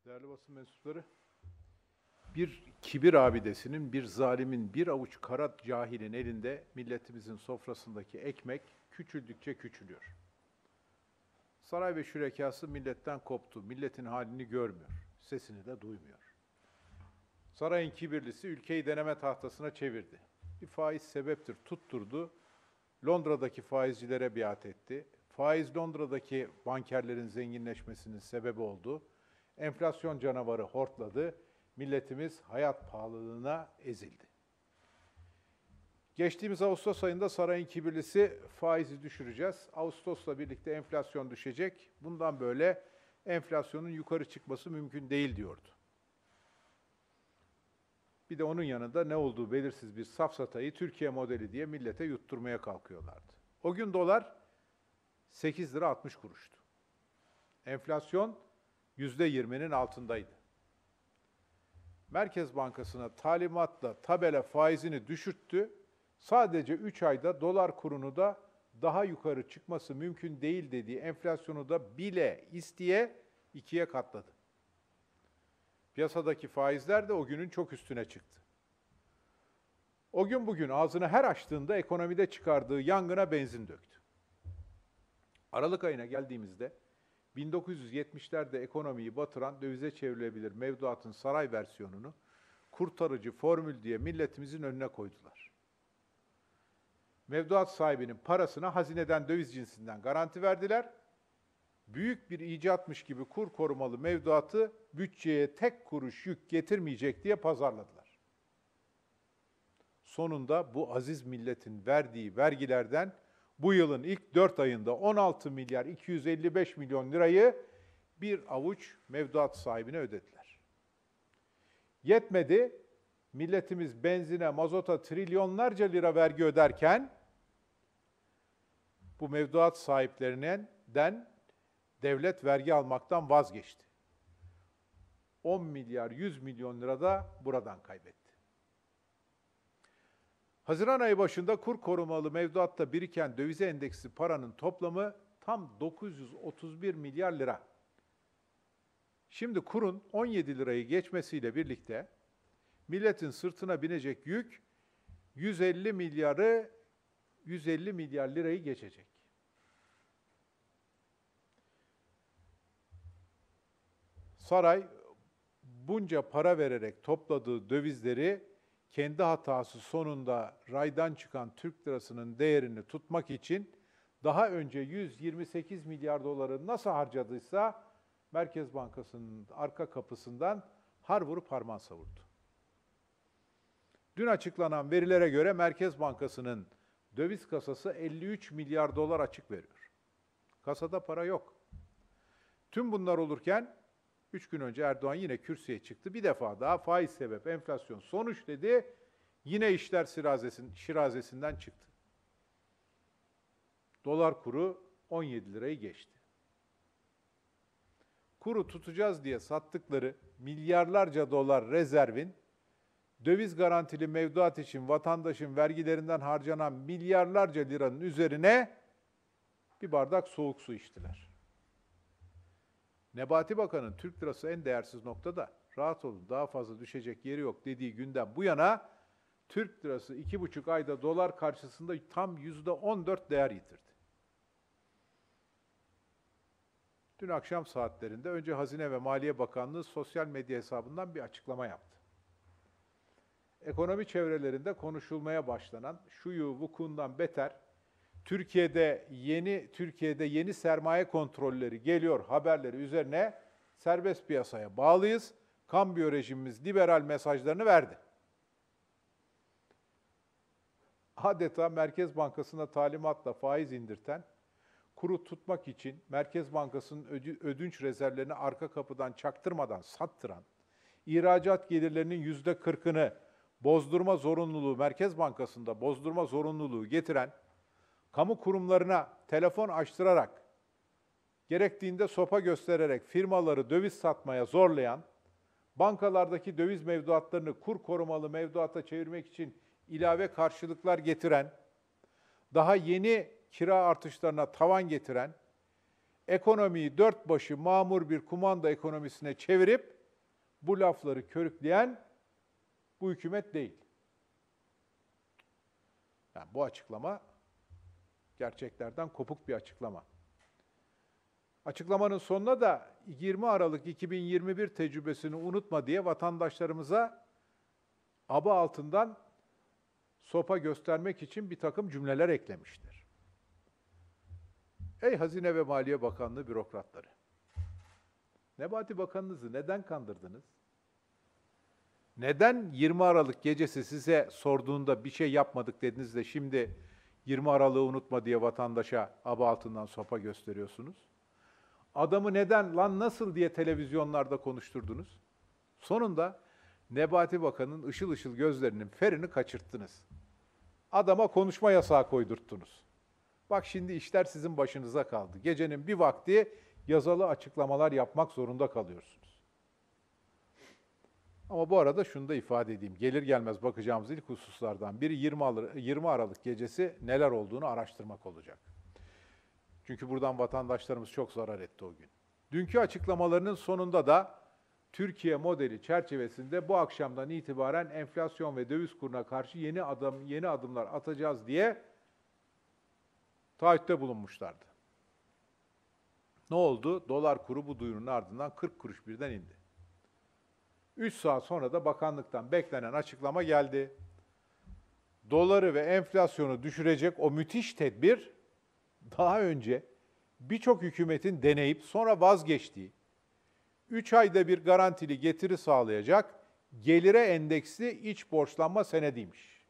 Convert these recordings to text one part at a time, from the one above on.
Değerli basın mensupları, bir kibir abidesinin, bir zalimin, bir avuç kara cahilin elinde milletimizin sofrasındaki ekmek küçüldükçe küçülüyor. Saray ve şürekası milletten koptu, milletin halini görmüyor, sesini de duymuyor. Sarayın kibirlisi ülkeyi deneme tahtasına çevirdi. Bir faiz sebeptir, tutturdu, Londra'daki faizcilere biat etti. Faiz Londra'daki bankerlerin zenginleşmesinin sebebi oldu. Enflasyon canavarı hortladı. Milletimiz hayat pahalılığına ezildi. Geçtiğimiz Ağustos ayında sarayın kibirlisi faizi düşüreceğiz. Ağustos'la birlikte enflasyon düşecek. Bundan böyle enflasyonun yukarı çıkması mümkün değil diyordu. Bir de onun yanında ne olduğu belirsiz bir safsatayı Türkiye modeli diye millete yutturmaya kalkıyorlardı. O gün dolar 8 lira 60 kuruştu. Enflasyon %20'nin altındaydı. Merkez Bankası'na talimatla tabela faizini düşürttü. Sadece 3 ayda dolar kurunu da daha yukarı çıkması mümkün değil dediği enflasyonu da bile isteye 2'ye katladı. Piyasadaki faizler de o günün çok üstüne çıktı. O gün bugün ağzını her açtığında ekonomide çıkardığı yangına benzin döktü. Aralık ayına geldiğimizde 1970'lerde ekonomiyi batıran dövize çevrilebilir mevduatın saray versiyonunu kurtarıcı formül diye milletimizin önüne koydular. Mevduat sahibinin parasına hazineden döviz cinsinden garanti verdiler. Büyük bir icatmış gibi kur korumalı mevduatı bütçeye tek kuruş yük getirmeyecek diye pazarladılar. Sonunda bu aziz milletin verdiği vergilerden bu yılın ilk 4 ayında 16 milyar 255 milyon lirayı bir avuç mevduat sahibine ödediler. Yetmedi, milletimiz benzine, mazota trilyonlarca lira vergi öderken bu mevduat sahiplerinden devlet vergi almaktan vazgeçti. 10 milyar 100 milyon lira da buradan kaybetti. Haziran ayı başında kur korumalı mevduatta biriken dövize endeksli paranın toplamı tam 931 milyar lira. Şimdi kurun 17 lirayı geçmesiyle birlikte milletin sırtına binecek yük 150 milyar lirayı geçecek. Saray bunca para vererek topladığı dövizleri kendi hatası sonunda raydan çıkan Türk lirasının değerini tutmak için daha önce 128 milyar doları nasıl harcadıysa Merkez Bankası'nın arka kapısından har vurup harman savurdu. Dün açıklanan verilere göre Merkez Bankası'nın döviz kasası 53 milyar dolar açık veriyor. Kasada para yok. Tüm bunlar olurken 3 gün önce Erdoğan yine kürsüye çıktı. Bir defa daha faiz sebep enflasyon sonuç dedi. Yine işler şirazesinden çıktı. Dolar kuru 17 lirayı geçti. Kuru tutacağız diye sattıkları milyarlarca dolar rezervin döviz garantili mevduat için vatandaşın vergilerinden harcanan milyarlarca liranın üzerine bir bardak soğuk su içtiler. Nebati Bakan'ın Türk lirası en değersiz noktada, rahat olun daha fazla düşecek yeri yok dediği günden bu yana Türk lirası 2,5 ayda dolar karşısında tam %14 değer yitirdi. Dün akşam saatlerinde önce Hazine ve Maliye Bakanlığı sosyal medya hesabından bir açıklama yaptı. Ekonomi çevrelerinde konuşulmaya başlanan şuyu vukuundan beter Türkiye'de yeni sermaye kontrolleri geliyor haberleri üzerine serbest piyasaya bağlıyız, kambiyo rejimimiz liberal mesajlarını verdi. Adeta Merkez Bankası'na talimatla faiz indirten, kuru tutmak için Merkez Bankası'nın ödünç rezervlerini arka kapıdan çaktırmadan sattıran, ihracat gelirlerinin %40'ını bozdurma zorunluluğu, Merkez Bankası'nda bozdurma zorunluluğu getiren, kamu kurumlarına telefon açtırarak, gerektiğinde sopa göstererek firmaları döviz satmaya zorlayan, bankalardaki döviz mevduatlarını kur korumalı mevduata çevirmek için ilave karşılıklar getiren, daha yeni kira artışlarına tavan getiren, ekonomiyi dört başı mamur bir kumanda ekonomisine çevirip bu lafları körükleyen bu hükümet değil. Yani bu açıklama gerçeklerden kopuk bir açıklama. Açıklamanın sonuna da 20 Aralık 2021 tecrübesini unutma diye vatandaşlarımıza aba altından sopa göstermek için bir takım cümleler eklemiştir. Ey Hazine ve Maliye Bakanlığı bürokratları! Nebati Bakanınızı neden kandırdınız? Neden 20 Aralık gecesi size sorduğunda bir şey yapmadık dediniz de şimdi 20 Aralık'ı unutma diye vatandaşa aba altından sopa gösteriyorsunuz? Adamı neden lan nasıl diye televizyonlarda konuşturdunuz? Sonunda Nebati Bakan'ın ışıl ışıl gözlerinin ferini kaçırttınız. Adama konuşma yasağı koydurttunuz. Bak şimdi işler sizin başınıza kaldı. Gecenin bir vakti yazılı açıklamalar yapmak zorunda kalıyorsunuz. Ama bu arada şunu da ifade edeyim. Gelir gelmez bakacağımız ilk hususlardan biri 20 Aralık gecesi neler olduğunu araştırmak olacak. Çünkü buradan vatandaşlarımız çok zarar etti o gün. Dünkü açıklamalarının sonunda da Türkiye modeli çerçevesinde bu akşamdan itibaren enflasyon ve döviz kuruna karşı yeni adımlar atacağız diye taahhütte bulunmuşlardı. Ne oldu? Dolar kuru bu duyurunun ardından 40 kuruş birden indi. 3 saat sonra da bakanlıktan beklenen açıklama geldi. Doları ve enflasyonu düşürecek o müthiş tedbir daha önce birçok hükümetin deneyip sonra vazgeçtiği, 3 ayda bir garantili getiri sağlayacak gelire endeksli iç borçlanma senediymiş.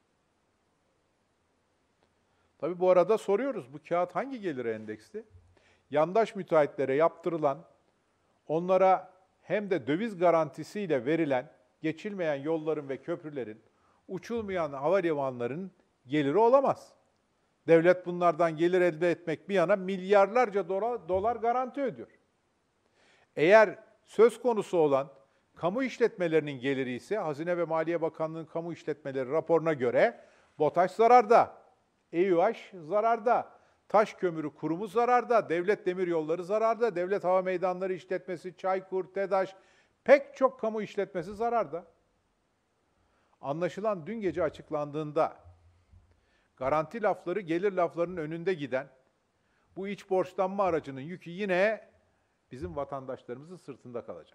Tabii bu arada soruyoruz, bu kağıt hangi gelire endeksli? Yandaş müteahhitlere yaptırılan, onlara hem de döviz garantisiyle verilen geçilmeyen yolların ve köprülerin, uçulmayan havalimanlarının geliri olamaz. Devlet bunlardan gelir elde etmek bir yana milyarlarca dolar garanti ödüyor. Eğer söz konusu olan kamu işletmelerinin geliri ise Hazine ve Maliye Bakanlığı'nın kamu işletmeleri raporuna göre BOTAŞ zararda, EÜH zararda, Taş Kömürü Kurumu zararda, Devlet Demiryolları zararda, Devlet Hava Meydanları İşletmesi, Çaykur, TEDAŞ, pek çok kamu işletmesi zararda. Anlaşılan dün gece açıklandığında garanti lafları gelir laflarının önünde giden bu iç borçlanma aracının yükü yine bizim vatandaşlarımızın sırtında kalacak.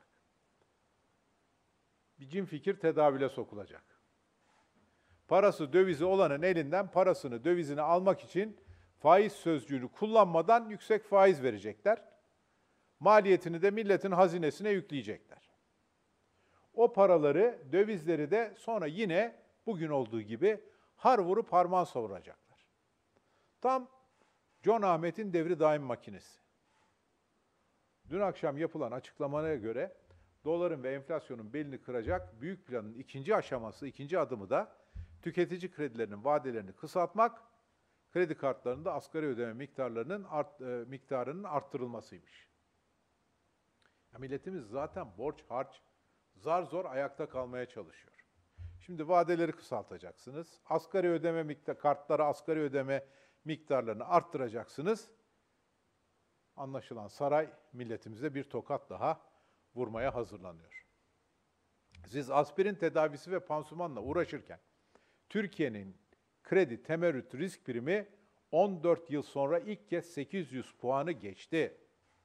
Bir cin fikir tedavüle sokulacak. Parası dövizi olanın elinden parasını, dövizini almak için faiz sözcüğünü kullanmadan yüksek faiz verecekler. Maliyetini de milletin hazinesine yükleyecekler. O paraları, dövizleri de sonra yine bugün olduğu gibi har vurup harman savuracaklar. Tam John Ahmet'in devri daim makinesi. Dün akşam yapılan açıklamaya göre doların ve enflasyonun belini kıracak büyük planın ikinci aşaması, ikinci adımı da tüketici kredilerinin vadelerini kısaltmak, kredi kartlarında asgari ödeme miktarının arttırılmasıymış. Ya milletimiz zaten borç harç, zar zor ayakta kalmaya çalışıyor. Şimdi vadeleri kısaltacaksınız, kartlara asgari ödeme miktarlarını arttıracaksınız. Anlaşılan saray milletimize bir tokat daha vurmaya hazırlanıyor. Siz aspirin tedavisi ve pansumanla uğraşırken Türkiye'nin kredi temerrüt risk primi 14 yıl sonra ilk kez 800 puanı geçti.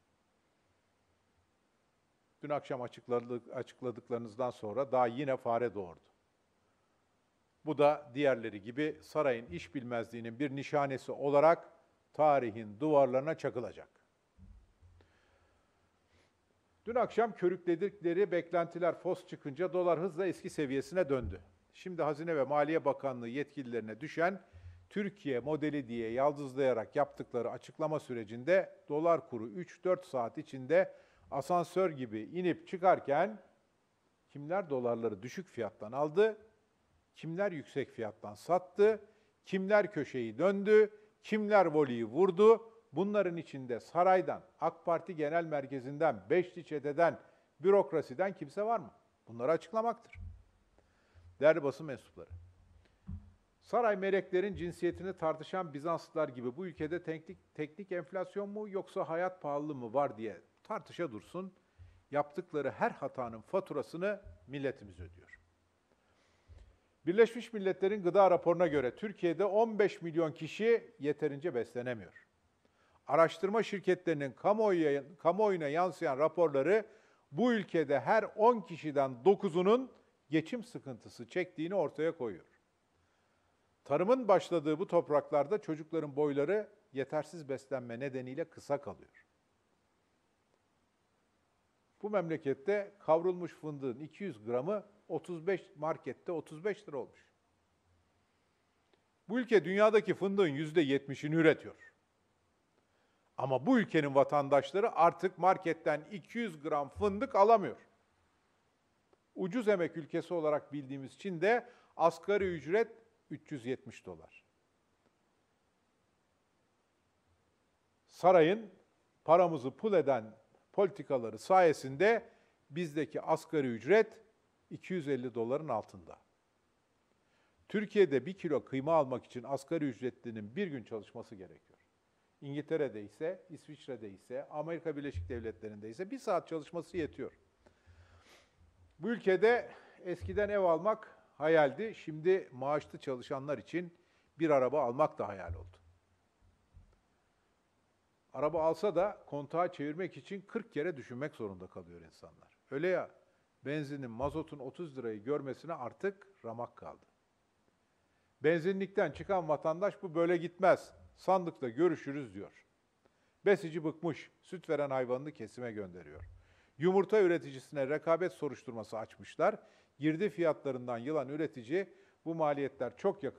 Dün akşam açıkladıklarınızdan sonra daha yine fare doğurdu. Bu da diğerleri gibi sarayın iş bilmezliğinin bir nişanesi olarak tarihin duvarlarına çakılacak. Dün akşam körükledikleri beklentiler fos çıkınca dolar hızla eski seviyesine döndü. Şimdi Hazine ve Maliye Bakanlığı yetkililerine düşen Türkiye modeli diye yaldızlayarak yaptıkları açıklama sürecinde dolar kuru 3-4 saat içinde asansör gibi inip çıkarken kimler dolarları düşük fiyattan aldı, kimler yüksek fiyattan sattı, kimler köşeyi döndü, kimler voleyi vurdu. Bunların içinde saraydan, AK Parti Genel Merkezi'nden, Beşli Çete'den, bürokrasiden kimse var mı? Bunları açıklamaktır. Değerli basın mensupları, saray meleklerin cinsiyetini tartışan Bizanslılar gibi bu ülkede teknik enflasyon mu yoksa hayat pahalılığı mı var diye tartışa dursun. yaptıkları her hatanın faturasını milletimiz ödüyor. Birleşmiş Milletler'in gıda raporuna göre Türkiye'de 15 milyon kişi yeterince beslenemiyor. Araştırma şirketlerinin kamuoyuna yansıyan raporları bu ülkede her 10 kişiden 9'unun geçim sıkıntısı çektiğini ortaya koyuyor. Tarımın başladığı bu topraklarda çocukların boyları yetersiz beslenme nedeniyle kısa kalıyor. Bu memlekette kavrulmuş fındığın 200 gramı markette 35 lira olmuş. Bu ülke dünyadaki fındığın %70'ini üretiyor. Ama bu ülkenin vatandaşları artık marketten 200 gram fındık alamıyor. Ucuz emek ülkesi olarak bildiğimiz Çin'de asgari ücret $370. Sarayın paramızı pul eden politikaları sayesinde bizdeki asgari ücret $250'ın altında. Türkiye'de 1 kilo kıyma almak için asgari ücretlinin bir gün çalışması gerekiyor. İngiltere'de ise, İsviçre'de ise, Amerika Birleşik Devletleri'nde ise 1 saat çalışması yetiyor. Bu ülkede eskiden ev almak hayaldi. Şimdi maaşlı çalışanlar için bir araba almak da hayal oldu. Araba alsa da kontağı çevirmek için 40 kere düşünmek zorunda kalıyor insanlar. Öyle ya, benzinin, mazotun 30 lirayı görmesine artık ramak kaldı. Benzinlikten çıkan vatandaş bu böyle gitmez, sandıkta görüşürüz diyor. Besici bıkmış, süt veren hayvanını kesime gönderiyor. Yumurta üreticisine rekabet soruşturması açmışlar. Girdi fiyatlarından yılan üretici bu maliyetlerle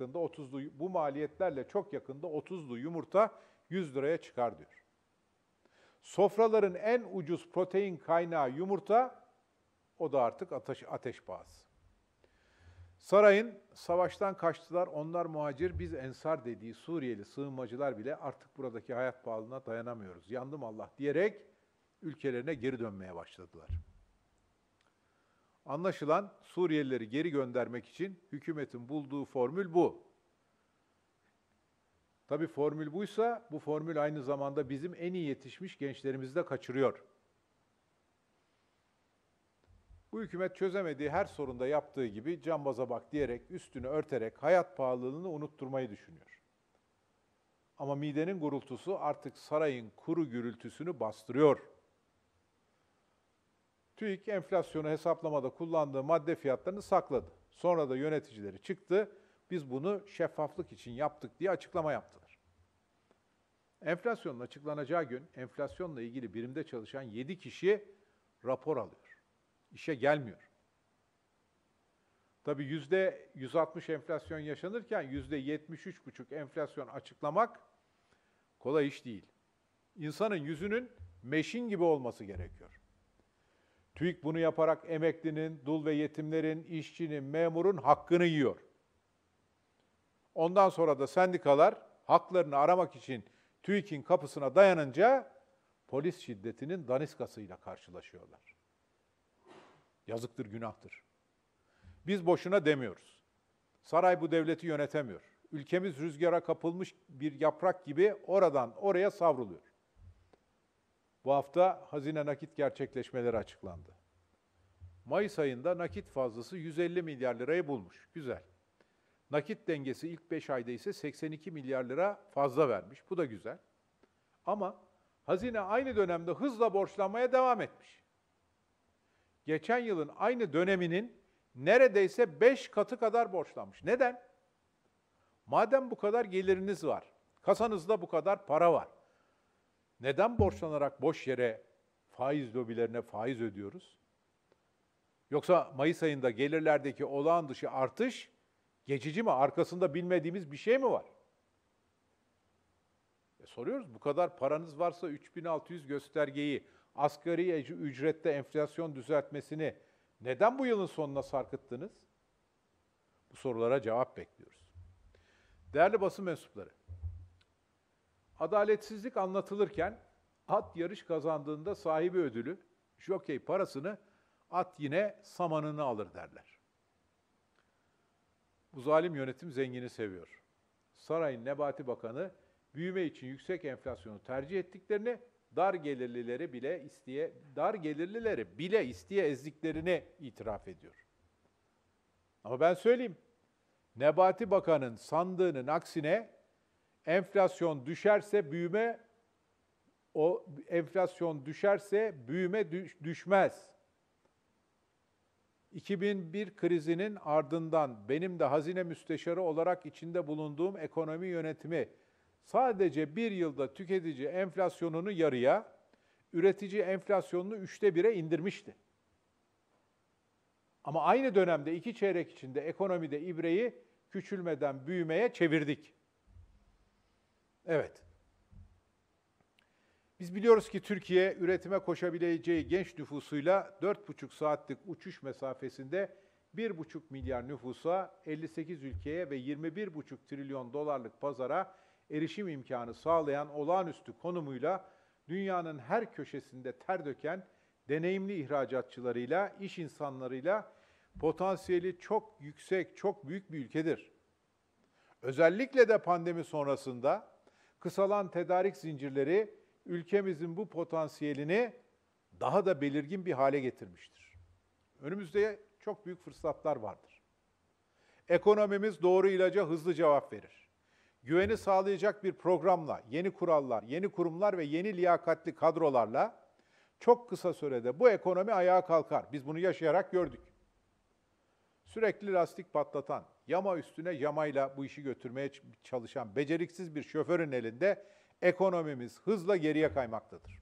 çok yakında 30'lu yumurta 100 liraya çıkar diyor. Sofraların en ucuz protein kaynağı yumurta, o da artık ateş pahası. Sarayın savaştan kaçtılar, onlar muhacir, biz ensar dediği Suriyeli sığınmacılar bile artık buradaki hayat pahalılığına dayanamıyoruz, yandım Allah diyerek ülkelerine geri dönmeye başladılar. Anlaşılan Suriyelileri geri göndermek için hükümetin bulduğu formül bu. Tabii formül buysa, bu formül aynı zamanda bizim en iyi yetişmiş gençlerimizi de kaçırıyor. Bu hükümet çözemediği her sorunda yaptığı gibi cambaza bak diyerek, üstünü örterek hayat pahalılığını unutturmayı düşünüyor. Ama midenin gurultusu artık sarayın kuru gürültüsünü bastırıyor. TÜİK enflasyonu hesaplamada kullandığı madde fiyatlarını sakladı. Sonra da yöneticileri çıktı, biz bunu şeffaflık için yaptık diye açıklama yaptılar. Enflasyonun açıklanacağı gün enflasyonla ilgili birimde çalışan 7 kişi rapor alıyor. İşe gelmiyor. Tabii %160 enflasyon yaşanırken %73,5 enflasyon açıklamak kolay iş değil. İnsanın yüzünün meşin gibi olması gerekiyor. TÜİK bunu yaparak emeklinin, dul ve yetimlerin, işçinin, memurun hakkını yiyor. Ondan sonra da sendikalar haklarını aramak için TÜİK'in kapısına dayanınca polis şiddetinin daniskasıyla karşılaşıyorlar. Yazıktır, günahtır. Biz boşuna demiyoruz. Saray bu devleti yönetemiyor. Ülkemiz rüzgara kapılmış bir yaprak gibi oradan oraya savruluyor. Bu hafta hazine nakit gerçekleşmeleri açıklandı. Mayıs ayında nakit fazlası 150 milyar lirayı bulmuş. Güzel. Nakit dengesi ilk 5 ayda ise 82 milyar lira fazla vermiş. Bu da güzel. Ama hazine aynı dönemde hızla borçlanmaya devam etmiş. Geçen yılın aynı döneminin neredeyse 5 katı kadar borçlanmış. Neden? Madem bu kadar geliriniz var, kasanızda bu kadar para var, neden borçlanarak boş yere faiz lobilerine faiz ödüyoruz? Yoksa Mayıs ayında gelirlerdeki olağan dışı artış geçici mi? Arkasında bilmediğimiz bir şey mi var? Soruyoruz, bu kadar paranız varsa 3600 göstergeyi, asgari ücrette enflasyon düzeltmesini neden bu yılın sonuna sarkıttınız? Bu sorulara cevap bekliyoruz. Değerli basın mensupları, adaletsizlik anlatılırken at yarış kazandığında sahibi ödülü, jokey parasını at yine samanını alır derler. Bu zalim yönetim zengini seviyor. Sarayın Nebati Bakanı büyüme için yüksek enflasyonu tercih ettiklerini dar gelirlileri bile isteye ezdiklerini itiraf ediyor. Ama ben söyleyeyim, Nebati Bakan'ın sandığının aksine enflasyon düşerse büyüme düşmez. 2001 krizinin ardından benim de hazine müsteşarı olarak içinde bulunduğum ekonomi yönetimi sadece bir yılda tüketici enflasyonunu yarıya, üretici enflasyonunu 1/3'e indirmişti. Ama aynı dönemde 2 çeyrek içinde ekonomide ibreyi küçülmeden büyümeye çevirdik. Evet. Biz biliyoruz ki Türkiye üretime koşabileceği genç nüfusuyla 4,5 saatlik uçuş mesafesinde 1,5 milyar nüfusa, 58 ülkeye ve 21,5 trilyon dolarlık pazara erişim imkanı sağlayan olağanüstü konumuyla dünyanın her köşesinde ter döken deneyimli ihracatçılarıyla, iş insanlarıyla potansiyeli çok yüksek, çok büyük bir ülkedir. Özellikle de pandemi sonrasında kısalan tedarik zincirleri ülkemizin bu potansiyelini daha da belirgin bir hale getirmiştir. Önümüzde çok büyük fırsatlar vardır. Ekonomimiz doğru ilaca hızlı cevap verir. Güveni sağlayacak bir programla, yeni kurallar, yeni kurumlar ve yeni liyakatli kadrolarla çok kısa sürede bu ekonomi ayağa kalkar. Biz bunu yaşayarak gördük. Sürekli lastik patlatan, yama üstüne yamayla bu işi götürmeye çalışan beceriksiz bir şoförün elinde ekonomimiz hızla geriye kaymaktadır.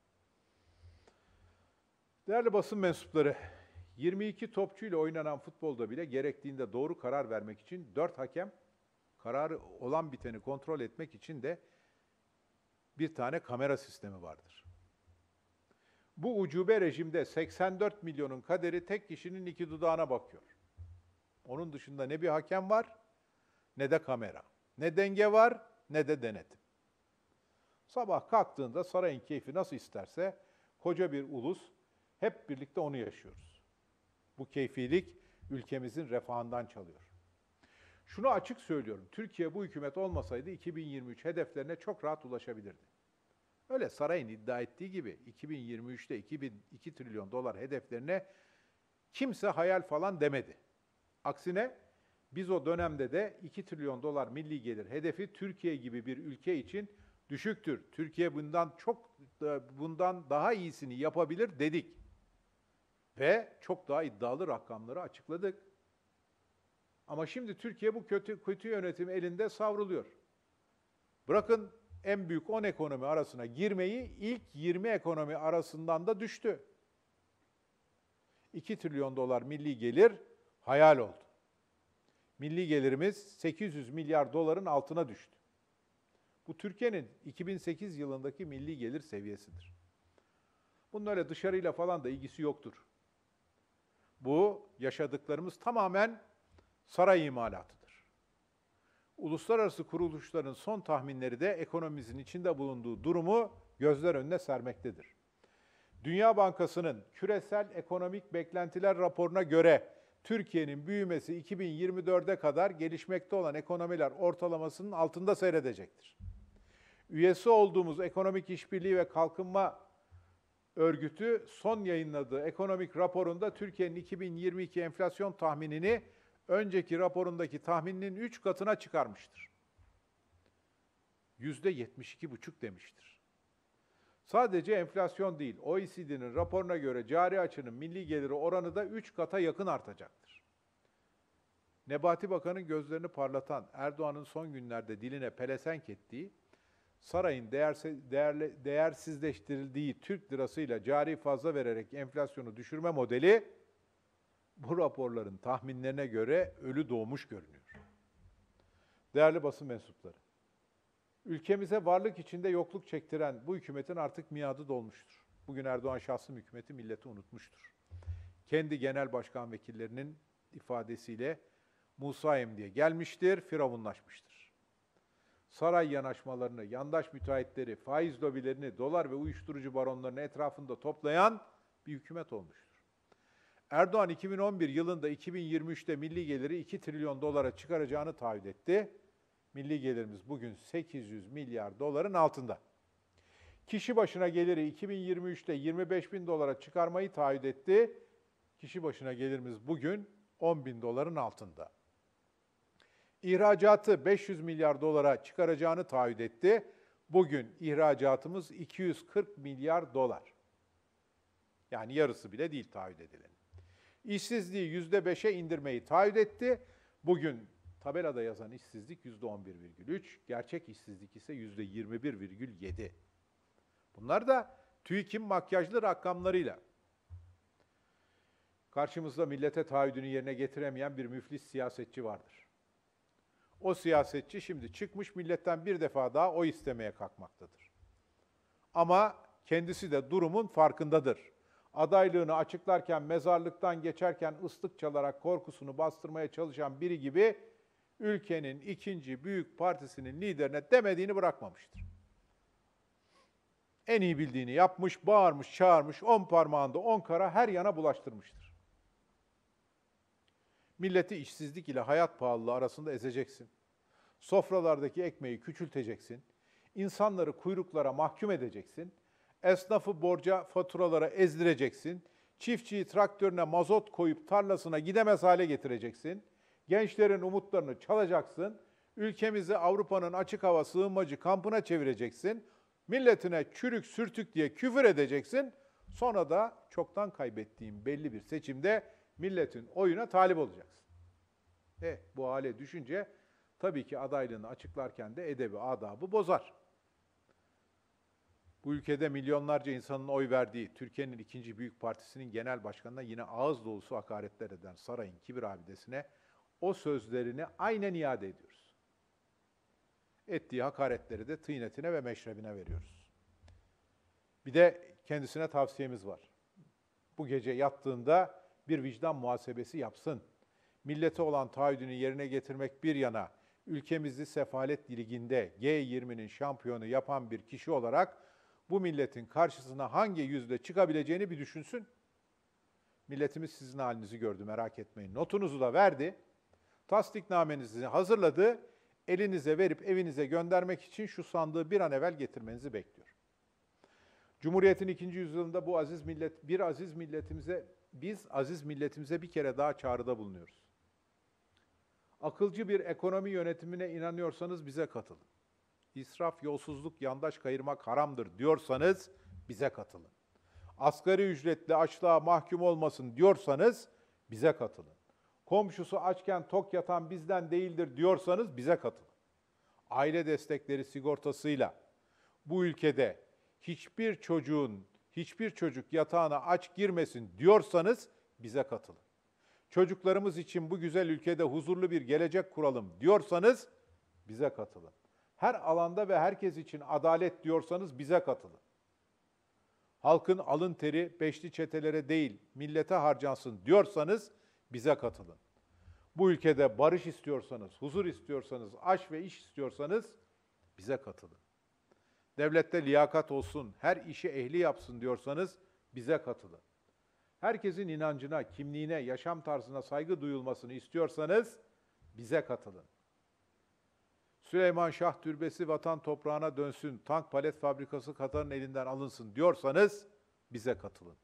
Değerli basın mensupları, 22 topçuyla oynanan futbolda bile gerektiğinde doğru karar vermek için 4 hakem, kararı olan biteni kontrol etmek için de bir tane kamera sistemi vardır. Bu ucube rejimde 84 milyonun kaderi tek kişinin 2 dudağına bakıyor. Onun dışında ne bir hakem var, ne de kamera. Ne denge var, ne de denetim. Sabah kalktığında sarayın keyfi nasıl isterse koca bir ulus hep birlikte onu yaşıyoruz. Bu keyfilik ülkemizin refahından çalıyor. Şunu açık söylüyorum, Türkiye bu hükümet olmasaydı 2023 hedeflerine çok rahat ulaşabilirdi. Öyle sarayın iddia ettiği gibi 2023'te 2 trilyon dolar hedeflerine kimse hayal falan demedi. Aksine biz o dönemde de 2 trilyon dolar milli gelir hedefi Türkiye gibi bir ülke için düşüktür. Türkiye bundan daha iyisini yapabilir dedik. Ve çok daha iddialı rakamları açıkladık. Ama şimdi Türkiye bu kötü yönetim elinde savruluyor. Bırakın en büyük 10 ekonomi arasına girmeyi, ilk 20 ekonomi arasından da düştü. 2 trilyon dolar milli gelir hayal oldu. Milli gelirimiz 800 milyar doların altına düştü. Bu Türkiye'nin 2008 yılındaki milli gelir seviyesidir. Bunun öyle dışarıyla falan da ilgisi yoktur. Bu yaşadıklarımız tamamen saray imalatıdır. Uluslararası kuruluşların son tahminleri de ekonomimizin içinde bulunduğu durumu gözler önüne sermektedir. Dünya Bankası'nın küresel ekonomik beklentiler raporuna göre Türkiye'nin büyümesi 2024'e kadar gelişmekte olan ekonomiler ortalamasının altında seyredecektir. Üyesi olduğumuz Ekonomik İşbirliği ve Kalkınma Örgütü son yayınladığı ekonomik raporunda Türkiye'nin 2022 enflasyon tahminini önceki raporundaki tahmininin 3 katına çıkarmıştır. %72,5 demiştir. Sadece enflasyon değil, OECD'nin raporuna göre cari açının milli geliri oranı da 3 kata yakın artacaktır. Nebati Bakan'ın gözlerini parlatan, Erdoğan'ın son günlerde diline pelesenk ettiği, sarayın değersizleştirildiği Türk lirasıyla cari fazla vererek enflasyonu düşürme modeli, bu raporların tahminlerine göre ölü doğmuş görünüyor. Değerli basın mensupları, ülkemize varlık içinde yokluk çektiren bu hükümetin artık miadı dolmuştur. Bugün Erdoğan şahsım hükümeti milleti unutmuştur. Kendi genel başkan vekillerinin ifadesiyle Musa'yım diye gelmiştir, firavunlaşmıştır. Saray yanaşmalarını, yandaş müteahhitleri, faiz lobilerini, dolar ve uyuşturucu baronlarını etrafında toplayan bir hükümet olmuştur. Erdoğan 2011 yılında 2023'te milli geliri 2 trilyon dolara çıkaracağını taahhüt etti. Milli gelirimiz bugün 800 milyar doların altında. Kişi başına geliri 2023'te 25 bin dolara çıkarmayı taahhüt etti. Kişi başına gelirimiz bugün 10 bin doların altında. İhracatı 500 milyar dolara çıkaracağını taahhüt etti. Bugün ihracatımız 240 milyar dolar. Yani yarısı bile değil taahhüt edilen. İşsizliği %5'e indirmeyi taahhüt etti. Bugün tabelada yazan işsizlik %11,3, gerçek işsizlik ise %21,7. Bunlar da TÜİK'in makyajlı rakamlarıyla. Karşımızda millete taahhüdünü yerine getiremeyen bir müflis siyasetçi vardır. O siyasetçi şimdi çıkmış milletten bir defa daha oy istemeye kalkmaktadır. Ama kendisi de durumun farkındadır. Adaylığını açıklarken, mezarlıktan geçerken ıslık çalarak korkusunu bastırmaya çalışan biri gibi ülkenin ikinci büyük partisinin liderine demediğini bırakmamıştır. En iyi bildiğini yapmış, bağırmış, çağırmış, 10 parmağında 10 kara her yana bulaştırmıştır. Milleti işsizlik ile hayat pahalılığı arasında ezeceksin. Sofralardaki ekmeği küçülteceksin. İnsanları kuyruklara mahkum edeceksin. Esnafı borca, faturalara ezdireceksin. Çiftçiyi traktörüne mazot koyup tarlasına gidemez hale getireceksin. Gençlerin umutlarını çalacaksın. Ülkemizi Avrupa'nın açık hava sığınmacı kampına çevireceksin. Milletine çürük sürtük diye küfür edeceksin. Sonra da çoktan kaybettiğin belli bir seçimde milletin oyuna talip olacaksın. Bu hale düşünce tabii ki adaylığını açıklarken de edebi, adabı bozar. Bu ülkede milyonlarca insanın oy verdiği Türkiye'nin ikinci büyük partisinin genel başkanına yine ağız dolusu hakaretler eden sarayın kibir abidesine o sözlerini aynen iade ediyoruz. Ettiği hakaretleri de tıynetine ve meşrebine veriyoruz. Bir de kendisine tavsiyemiz var. Bu gece yattığında bir vicdan muhasebesi yapsın. Millete olan taahhüdünü yerine getirmek bir yana, ülkemizi sefalet liginde G20'nin şampiyonu yapan bir kişi olarak bu milletin karşısına hangi yüzle çıkabileceğini bir düşünsün. Milletimiz sizin halinizi gördü, merak etmeyin. Notunuzu da verdi. Tasdiknamenizi hazırladı. Elinize verip evinize göndermek için şu sandığı bir an evvel getirmenizi bekliyor. Cumhuriyet'in 2. yüzyılında biz aziz milletimize bir kere daha çağrıda bulunuyoruz. Akılcı bir ekonomi yönetimine inanıyorsanız bize katılın. İsraf, yolsuzluk, yandaş kayırmak haramdır diyorsanız bize katılın. Asgari ücretli açlığa mahkum olmasın diyorsanız bize katılın. Komşusu açken tok yatan bizden değildir diyorsanız bize katılın. Aile destekleri sigortasıyla bu ülkede hiçbir çocuk yatağına aç girmesin diyorsanız bize katılın. Çocuklarımız için bu güzel ülkede huzurlu bir gelecek kuralım diyorsanız bize katılın. Her alanda ve herkes için adalet diyorsanız bize katılın. Halkın alın teri beşli çetelere değil, millete harcansın diyorsanız bize katılın. Bu ülkede barış istiyorsanız, huzur istiyorsanız, aş ve iş istiyorsanız bize katılın. Devlette liyakat olsun, her işi ehli yapsın diyorsanız bize katılın. Herkesin inancına, kimliğine, yaşam tarzına saygı duyulmasını istiyorsanız bize katılın. Süleyman Şah Türbesi vatan toprağına dönsün, tank palet fabrikası Katar'ın elinden alınsın diyorsanız bize katılın.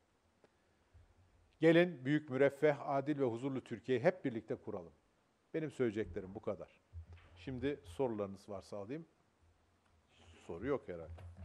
Gelin büyük, müreffeh, adil ve huzurlu Türkiye'yi hep birlikte kuralım. Benim söyleyeceklerim bu kadar. Şimdi sorularınız varsa alayım. Soru yok herhalde.